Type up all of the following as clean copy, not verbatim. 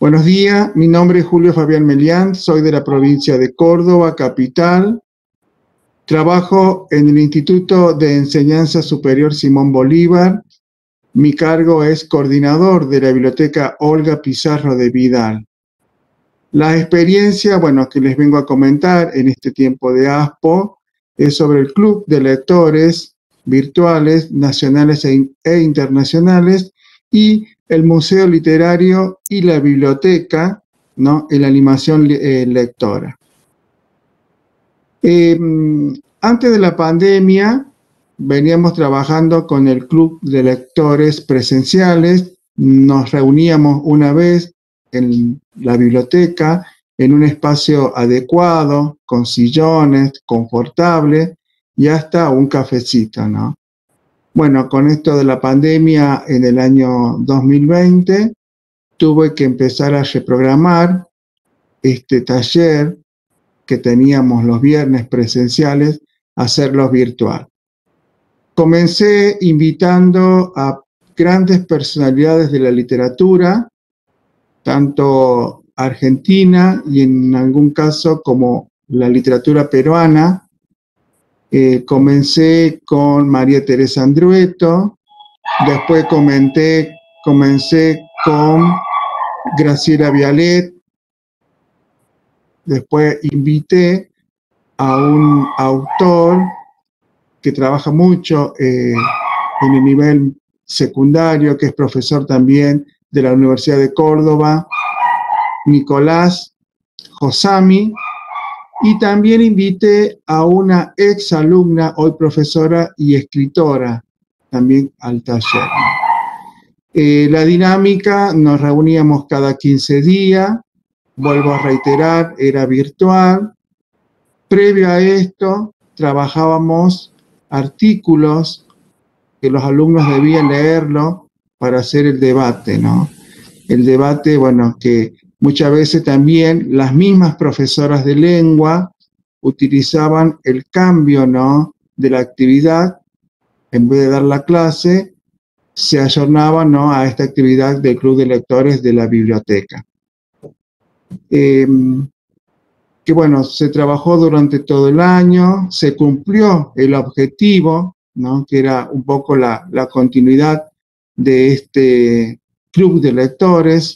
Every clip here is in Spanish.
Buenos días, mi nombre es Julio Fabián Melián, soy de la provincia de Córdoba, capital. Trabajo en el Instituto de Enseñanza Superior Simón Bolívar. Mi cargo es coordinador de la Biblioteca Olga Pizarro de Vidal. La experiencia, que les vengo a comentar en este tiempo de ASPO es sobre el Club de Lectores Virtuales Nacionales e Internacionales y el Museo Literario y la Biblioteca, ¿no?, en la animación lectora. Antes de la pandemia, veníamos trabajando con el Club de Lectores presenciales, nos reuníamos una vez en la biblioteca, en un espacio adecuado, con sillones, confortable y hasta un cafecito, ¿no? Bueno, con esto de la pandemia en el año 2020, tuve que empezar a reprogramar este taller que teníamos los viernes presenciales, a hacerlos virtual. Comencé invitando a grandes personalidades de la literatura, tanto argentina y en algún caso como la literatura peruana. Comencé con María Teresa Andrueto, después comencé con Graciela Vialet, después invité a un autor que trabaja mucho en el nivel secundario, que es profesor también de la Universidad de Córdoba, Nicolás Josami, y también invité a una ex alumna, hoy profesora y escritora, también al taller. La dinámica, nos reuníamos cada 15 días, vuelvo a reiterar, era virtual. Previo a esto, trabajábamos artículos que los alumnos debían leerlo para hacer el debate, ¿no? El debate, que muchas veces también las mismas profesoras de lengua utilizaban el cambio, ¿no?, de la actividad. En vez de dar la clase, se ayornaban, ¿no?, a esta actividad del Club de Lectores de la biblioteca. Se trabajó durante todo el año, se cumplió el objetivo, ¿no?, que era un poco la continuidad de este Club de Lectores.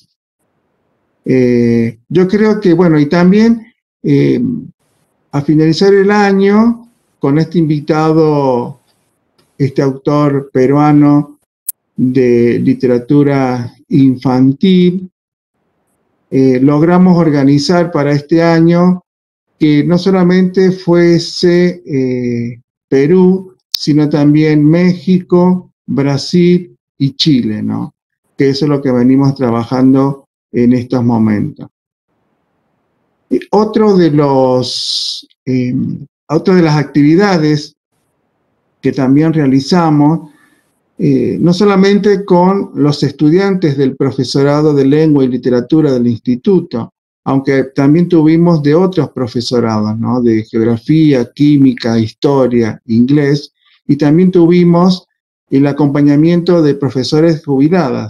Yo creo que, y también a finalizar el año, con este invitado, este autor peruano de literatura infantil, logramos organizar para este año que no solamente fuese Perú, sino también México, Brasil y Chile, ¿no? Que eso es lo que venimos trabajando en estos momentos. Otra de las actividades que también realizamos, no solamente con los estudiantes del profesorado de lengua y literatura del instituto, aunque también tuvimos de otros profesorados, ¿no?, de geografía, química, historia, inglés, y también tuvimos el acompañamiento de profesores jubiladas.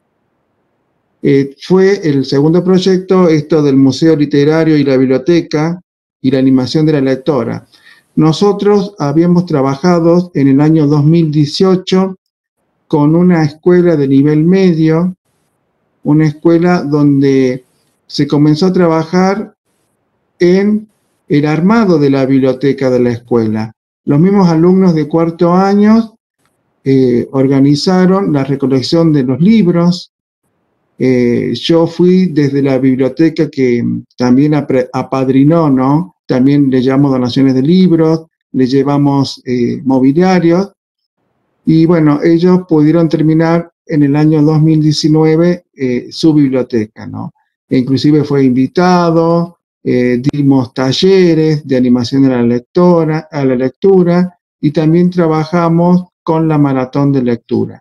Fue el segundo proyecto, esto del Museo Literario y la Biblioteca y la animación de la lectora. Nosotros habíamos trabajado en el año 2018 con una escuela de nivel medio, una escuela donde se comenzó a trabajar en el armado de la biblioteca de la escuela. Los mismos alumnos de cuarto año organizaron la recolección de los libros. Yo fui desde la biblioteca que también apadrinó, ¿no? También le llevamos donaciones de libros, le llevamos mobiliarios, y ellos pudieron terminar en el año 2019 su biblioteca, ¿no? E inclusive fue invitado, dimos talleres de animación a la lectura, y también trabajamos con la maratón de lectura.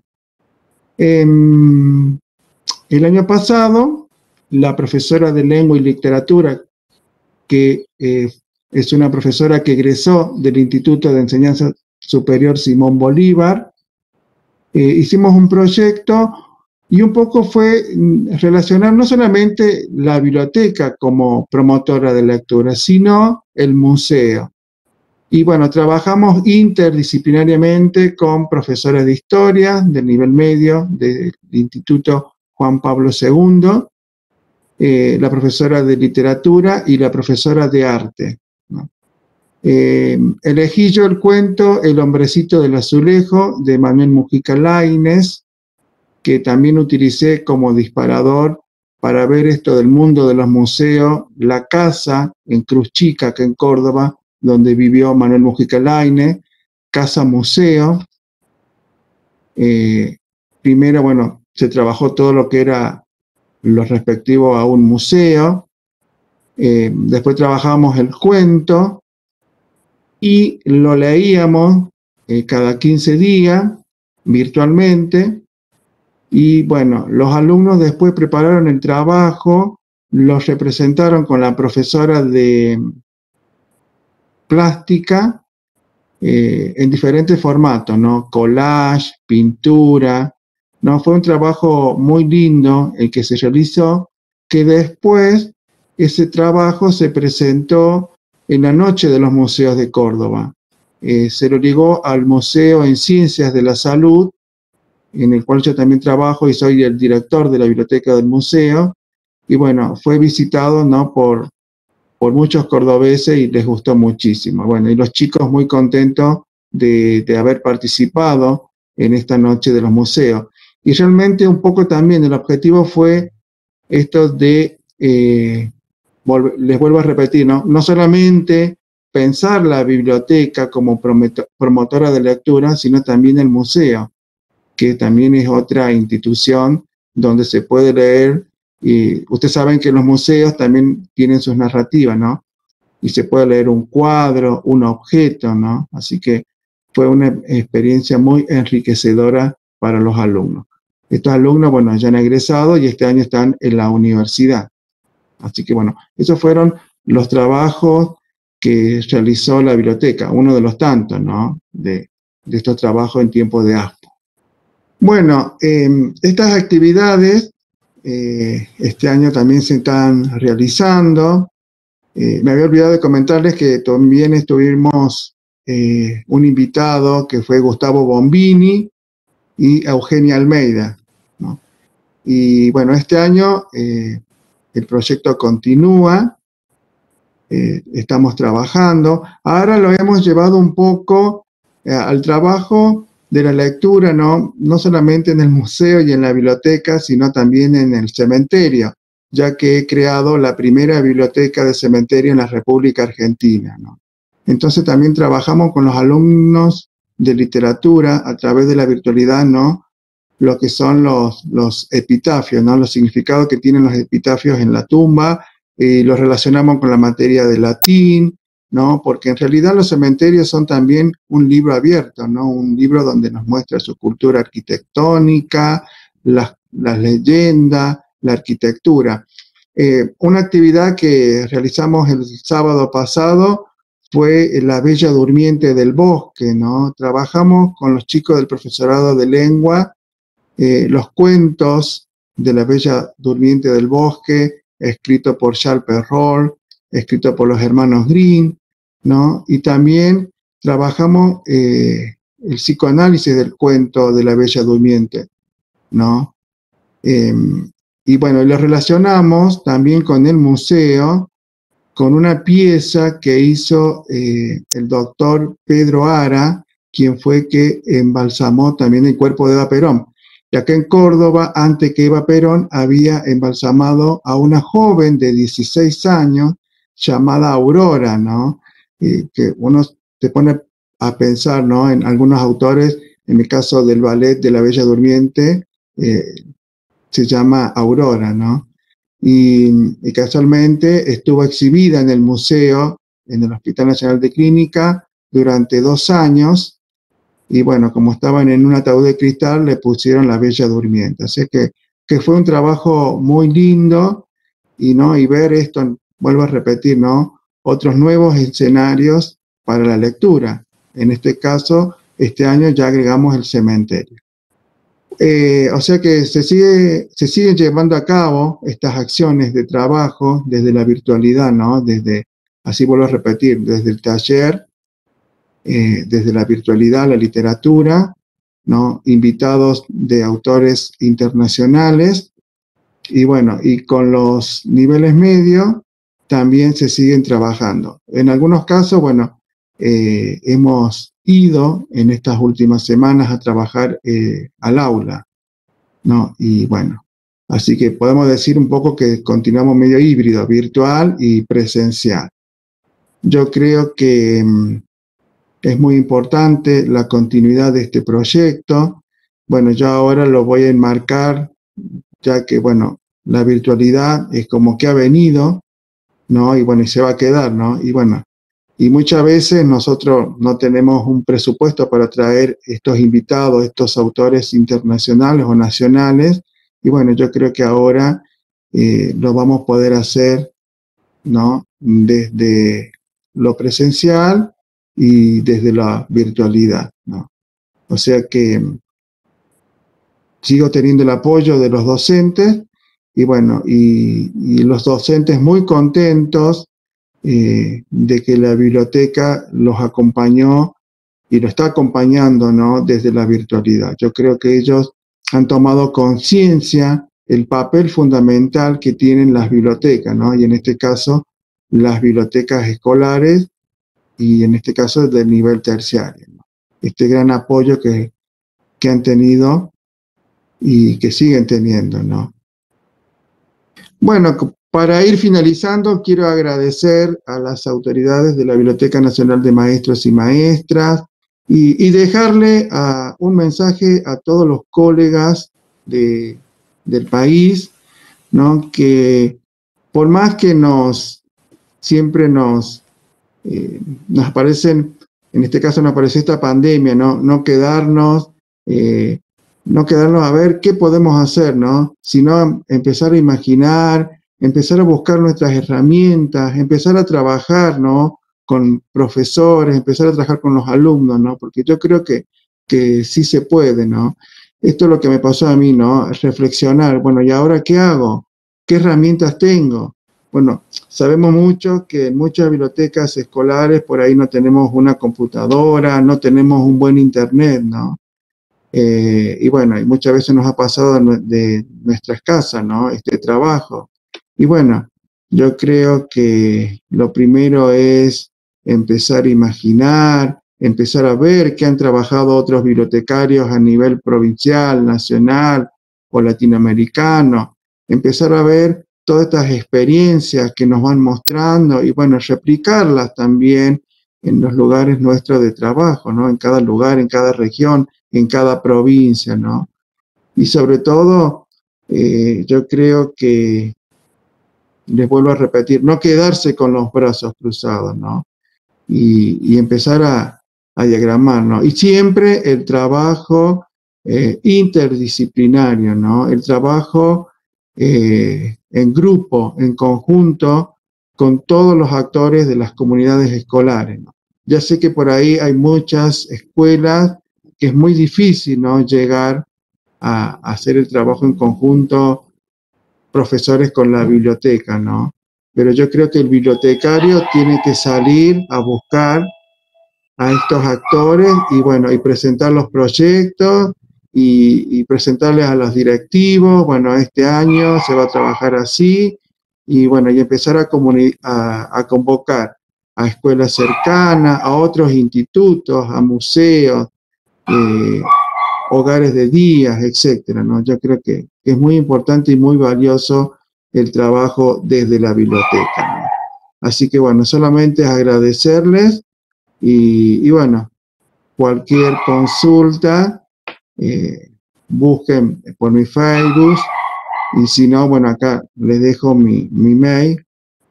El año pasado, la profesora de lengua y literatura, que es una profesora que egresó del Instituto de Enseñanza Superior Simón Bolívar, hicimos un proyecto Y un poco fue relacionar no solamente la biblioteca como promotora de lectura, sino el museo. Y bueno, trabajamos interdisciplinariamente con profesores de historia del nivel medio del Instituto Juan Pablo II, la profesora de literatura y la profesora de arte, ¿no? Elegí yo el cuento El hombrecito del azulejo de Manuel Mujica Lainez, que también utilicé como disparador para ver esto del mundo de los museos, la casa en Cruz Chica, que en Córdoba, donde vivió Manuel Mujica Lainez, casa museo. Primero, bueno, se trabajó todo lo que era lo respectivo a un museo. Después trabajamos el cuento y lo leíamos cada 15 días virtualmente. Y bueno, los alumnos después prepararon el trabajo, los representaron con la profesora de plástica en diferentes formatos, ¿no? Collage, pintura, ¿no? Fue un trabajo muy lindo el que se realizó, que después ese trabajo se presentó en la Noche de los Museos de Córdoba. Se lo ligó al Museo en Ciencias de la Salud, en el cual yo también trabajo y soy el director de la biblioteca del museo. Y bueno, fue visitado, ¿no?, por muchos cordobeses y les gustó muchísimo. Bueno, y los chicos muy contentos de haber participado en esta Noche de los Museos. Y realmente un poco también el objetivo fue esto de, les vuelvo a repetir, ¿no? No solamente pensar la biblioteca como promotora de lectura, sino también el museo, que también es otra institución donde se puede leer. Y ustedes saben que los museos también tienen sus narrativas, ¿no? Y se puede leer un cuadro, un objeto, ¿no? Así que fue una experiencia muy enriquecedora para los alumnos. Estos alumnos, bueno, ya han egresado y este año están en la universidad. Así que, bueno, esos fueron los trabajos que realizó la biblioteca, uno de los tantos, ¿no?, de estos trabajos en tiempo de ASPO. Bueno, estas actividades este año también se están realizando. Me había olvidado de comentarles que también estuvimos un invitado que fue Gustavo Bombini y Eugenia Almeida, ¿no? Y bueno, este año el proyecto continúa, estamos trabajando. Ahora lo hemos llevado un poco al trabajo de la lectura, ¿no? No solamente en el museo y en la biblioteca, sino también en el cementerio, ya que he creado la primera biblioteca de cementerio en la República Argentina, ¿no? Entonces también trabajamos con los alumnos de literatura a través de la virtualidad, ¿no?, lo que son los epitafios, ¿no?, los significados que tienen los epitafios en la tumba, y los relacionamos con la materia de latín, ¿no?, porque en realidad los cementerios son también un libro abierto, ¿no?, un libro donde nos muestra su cultura arquitectónica, las leyendas, la arquitectura. Una actividad que realizamos el sábado pasado fue La Bella Durmiente del Bosque, ¿no? Trabajamos con los chicos del profesorado de lengua, los cuentos de La Bella Durmiente del Bosque, escrito por Charles Perrault, escrito por los hermanos Grimm, ¿no? Y también trabajamos el psicoanálisis del cuento de La Bella Durmiente, ¿no? Y bueno, lo relacionamos también con el museo, con una pieza que hizo el doctor Pedro Ara, quien fue que embalsamó también el cuerpo de Eva Perón. Y acá en Córdoba, antes que Eva Perón, había embalsamado a una joven de 16 años llamada Aurora, ¿no? Que uno se pone a pensar, ¿no?, en algunos autores, en el caso del ballet de La Bella Durmiente, se llama Aurora, ¿no? Y casualmente estuvo exhibida en el museo, en el Hospital Nacional de Clínica, durante 2 años. Y bueno, como estaban en un ataúd de cristal, le pusieron La Bella Durmiente. Así que fue un trabajo muy lindo, ¿no? Y ver esto, vuelvo a repetir, ¿no?, otros nuevos escenarios para la lectura. En este caso, este año ya agregamos el cementerio. O sea que se siguen llevando a cabo estas acciones de trabajo desde la virtualidad, ¿no? Así vuelvo a repetir, desde el taller, desde la virtualidad, la literatura, ¿no? Invitados de autores internacionales, y bueno, y con los niveles medios también se siguen trabajando. En algunos casos, bueno, hemos ido en estas últimas semanas a trabajar al aula, ¿no? Y bueno, así que podemos decir un poco que continuamos medio híbrido, virtual y presencial. Yo creo que es muy importante la continuidad de este proyecto. Bueno, yo ahora lo voy a enmarcar, ya que, bueno, la virtualidad es como que ha venido, ¿no? Y bueno, y se va a quedar, ¿no? Y bueno, y muchas veces nosotros no tenemos un presupuesto para traer estos invitados, estos autores internacionales o nacionales, y bueno, yo creo que ahora lo vamos a poder hacer, ¿no? Desde lo presencial y desde la virtualidad, ¿no? O sea que sigo teniendo el apoyo de los docentes y bueno, y los docentes muy contentos de que la biblioteca los acompañó y lo está acompañando, ¿no? Desde la virtualidad. Yo creo que ellos han tomado conciencia el papel fundamental que tienen las bibliotecas, ¿no? Y en este caso, las bibliotecas escolares y en este caso del nivel terciario, ¿no? Este gran apoyo que han tenido y que siguen teniendo, ¿no? Bueno, para ir finalizando, quiero agradecer a las autoridades de la Biblioteca Nacional de Maestros y Maestras y dejarle un mensaje a todos los colegas del país, ¿no? Que por más que siempre nos aparecen, en este caso nos apareció esta pandemia, ¿no? No quedarnos a ver qué podemos hacer, ¿no? Sino empezar a imaginar, empezar a buscar nuestras herramientas, empezar a trabajar, ¿no? Con profesores, empezar a trabajar con los alumnos, ¿no? Porque yo creo que sí se puede, ¿no? Esto es lo que me pasó a mí, ¿no? Reflexionar, bueno, ¿y ahora qué hago? ¿Qué herramientas tengo? Bueno, sabemos mucho que en muchas bibliotecas escolares por ahí no tenemos una computadora, no tenemos un buen internet, ¿no? Y bueno, y muchas veces nos ha pasado de nuestras casas, ¿no? Este trabajo. Y bueno, yo creo que lo primero es empezar a imaginar, empezar a ver qué han trabajado otros bibliotecarios a nivel provincial, nacional o latinoamericano, empezar a ver todas estas experiencias que nos van mostrando y bueno, replicarlas también en los lugares nuestros de trabajo, ¿no? En cada lugar, en cada región, en cada provincia, ¿no? Y sobre todo, yo creo que, les vuelvo a repetir, no quedarse con los brazos cruzados, ¿no? Y empezar a diagramar, ¿no? Y siempre el trabajo interdisciplinario, ¿no? El trabajo en grupo, en conjunto, con todos los actores de las comunidades escolares, ¿no? Ya sé que por ahí hay muchas escuelas que es muy difícil, ¿no? Llegar a hacer el trabajo en conjunto, profesores con la biblioteca, ¿no? Pero yo creo que el bibliotecario tiene que salir a buscar a estos actores y bueno, y presentar los proyectos y presentarles a los directivos, bueno, este año se va a trabajar así y bueno, y empezar a convocar a escuelas cercanas, a otros institutos, a museos, hogares de días, etcétera, ¿no? Yo creo que es muy importante y muy valioso el trabajo desde la biblioteca, ¿no? Así que bueno, solamente agradecerles y bueno, cualquier consulta, busquen por mi Facebook y si no, bueno, acá les dejo mi mail,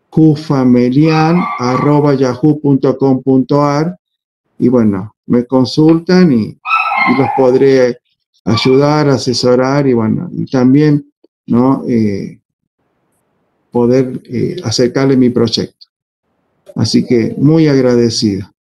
jufamelian@yahoo.com.ar y bueno, me consultan y los podré ayudar, asesorar y bueno, y también, ¿no? Poder acercarle mi proyecto. Así que muy agradecido.